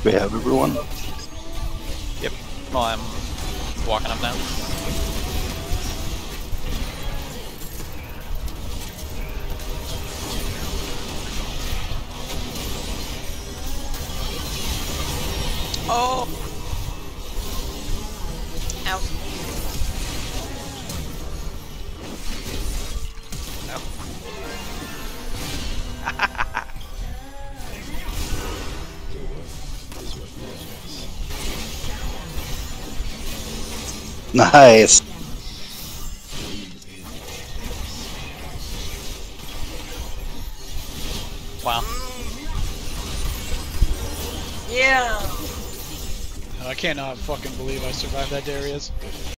We have everyone. Yep. Well, I'm walking up now. Oh! Ow. Nice. Wow. Yeah. I cannot fucking believe I survived that, Darius.